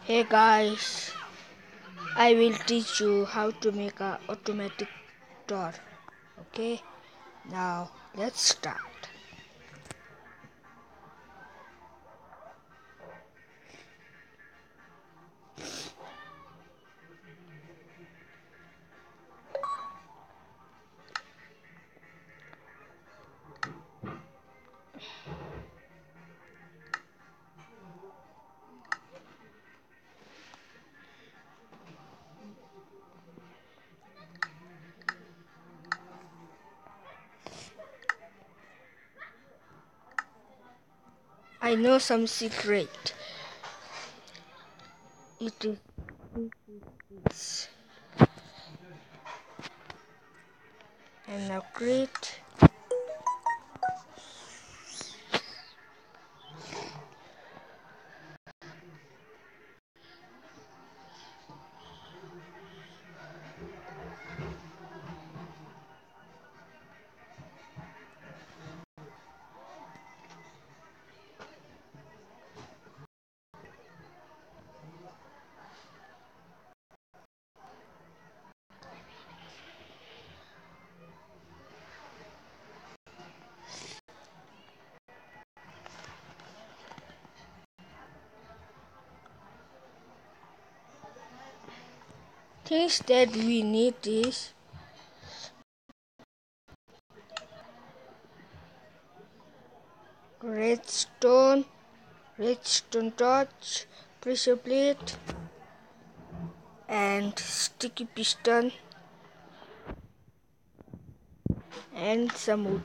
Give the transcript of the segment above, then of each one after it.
Hey guys, I will teach you how to make a automatic door. Okay, now let's start. I know some secret. It is this. And now create. Things that we need is redstone torch, pressure plate, and sticky piston, and some wood.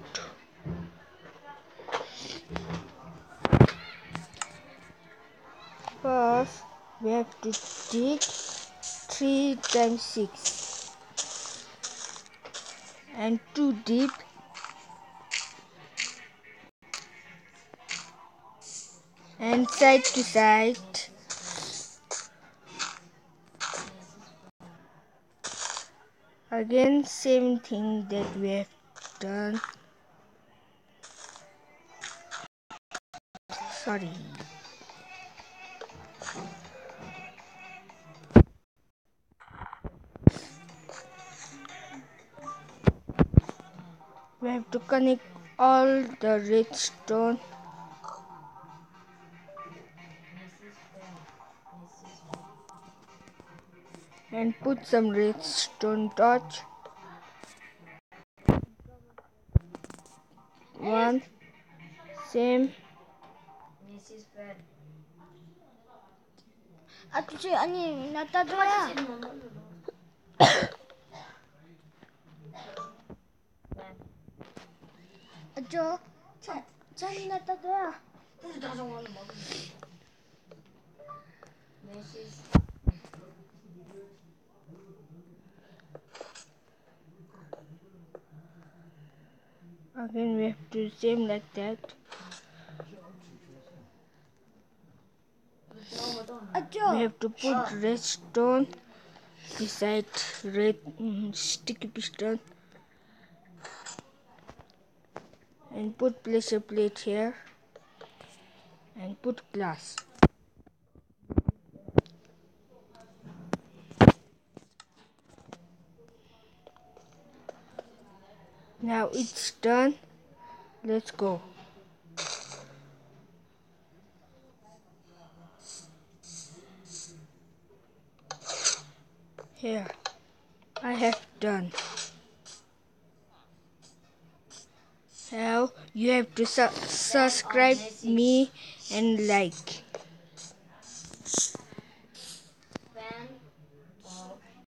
First, we have to dig 3 times 6 and 2 deep and side to side. Again, same thing that we have done. Sorry. We have to connect all the redstone and put some redstone torch. One, same. 아저씨 아니 나타줘야 아저 찬이 나타줘야 Again, we have to do same like that. We have to put redstone beside red sticky piston and put pressure plate here and put glass. Now it's done. Let's go. Here, I have done. Now you have to subscribe me and like.